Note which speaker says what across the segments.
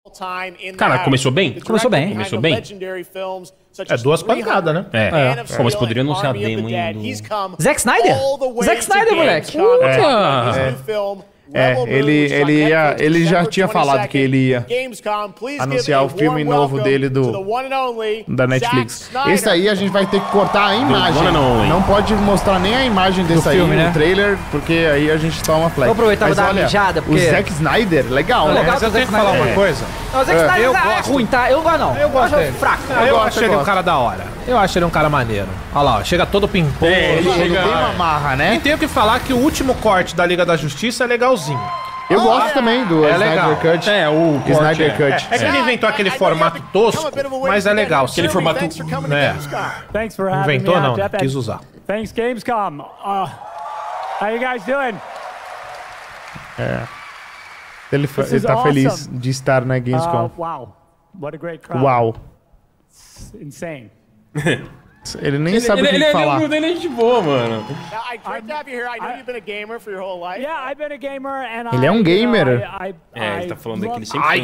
Speaker 1: Cara, começou bem?
Speaker 2: Começou bem.
Speaker 1: Começou bem.
Speaker 3: É 2 pancadas, né?
Speaker 1: Pô, mas poderia anunciar a demo ainda do...
Speaker 2: Zack Snyder? Zack Snyder, moleque.
Speaker 4: Ele já tinha falado que ele ia anunciar o filme novo dele da Netflix. Esse aí a gente vai ter que cortar a imagem. Não pode mostrar nem a imagem desse aí no trailer, porque aí a gente toma flag.
Speaker 2: Vou aproveitar pra dar uma mijada, porque...
Speaker 4: O Zack Snyder, legal, né?
Speaker 3: Mas eu tenho que falar uma coisa.
Speaker 2: Não, o Zack Snyder é ruim, tá? Eu não gosto, não.
Speaker 3: Eu gosto dele.
Speaker 2: Fraco.
Speaker 3: Eu acho ele um cara da hora. Eu acho ele um cara maneiro. Olha lá, ó, chega todo pimpão.
Speaker 4: Ele tem uma marra, né?
Speaker 3: E tenho que falar que o último corte da Liga da Justiça é legalzinho.
Speaker 4: Eu gosto também do Snyder Cut.
Speaker 1: o
Speaker 4: Snyder Cut.
Speaker 3: É que ele inventou aquele formato tosco, mas é legal.
Speaker 1: Aquele formato...
Speaker 3: Inventou não, né? Quis usar.
Speaker 5: Thanks, Gamescom. How you guys doing?
Speaker 4: Ele tá feliz de estar na Gamescom.
Speaker 5: Wow. What a great crowd.
Speaker 4: Uau.
Speaker 5: It's insane.
Speaker 4: Ele nem sabe o que falar.
Speaker 1: Ele é gente boa, mano.
Speaker 4: Ele é um gamer.
Speaker 1: Ele tá falando que ele sempre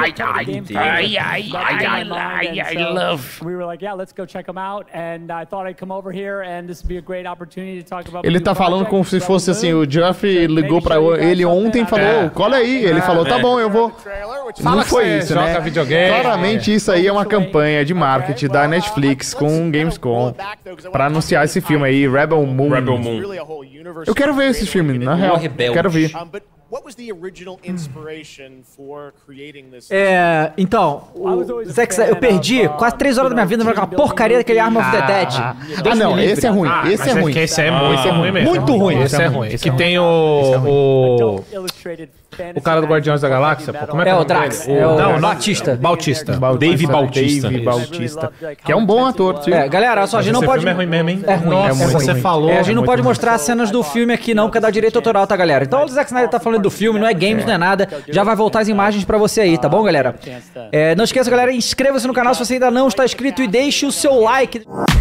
Speaker 5: I love. We were like, yeah, let's go check them out, and I thought I'd come over here, and this would be a great opportunity to talk about.
Speaker 4: Ele tá falando como se fosse assim, o Jeff ligou pra ele ontem e falou, cola aí. Ele falou, tá bom, eu vou. Não foi isso, né? Claramente isso aí é uma campanha de marketing da Netflix com Gamescom pra anunciar esse filme aí, Rebel Moon. Eu quero ver esse filme, na real. Quero ver.
Speaker 2: Então, eu perdi quase 3 horas da minha vida naquela porcaria daquele Arm of the Dead.
Speaker 4: Ah, não, esse é ruim. Esse é ruim.
Speaker 3: Esse é ruim mesmo.
Speaker 2: Muito ruim.
Speaker 3: Esse é ruim. Que tem o cara do Guardiões da Galáxia, pô. Como é que
Speaker 2: é o Drax?
Speaker 3: Não,
Speaker 2: Bautista.
Speaker 1: Dave
Speaker 4: Bautista. Que é um bom ator, tio.
Speaker 2: Galera, só a gente não pode...
Speaker 3: é ruim mesmo, hein?
Speaker 2: É ruim.
Speaker 3: Nossa, você falou.
Speaker 2: A gente não pode mostrar as cenas do filme aqui não, porque dá direito autoral, tá, galera? Então o Zack Snyder tá falando do filme, não é games, não é nada. Já vai voltar as imagens pra você aí, tá bom, galera? Não esqueça, galera, inscreva-se no canal se você ainda não está inscrito e deixe o seu like.